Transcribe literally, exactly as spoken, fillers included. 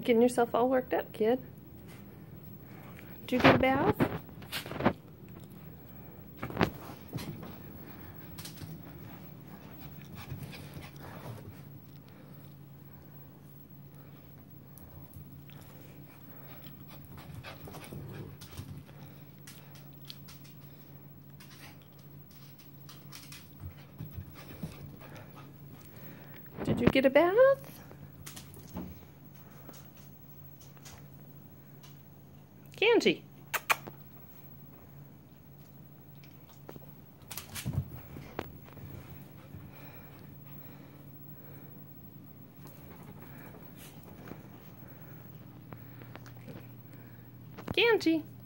Getting yourself all worked up, kid. Did you get a bath? Did you get a bath? Kenzie. Kenzie.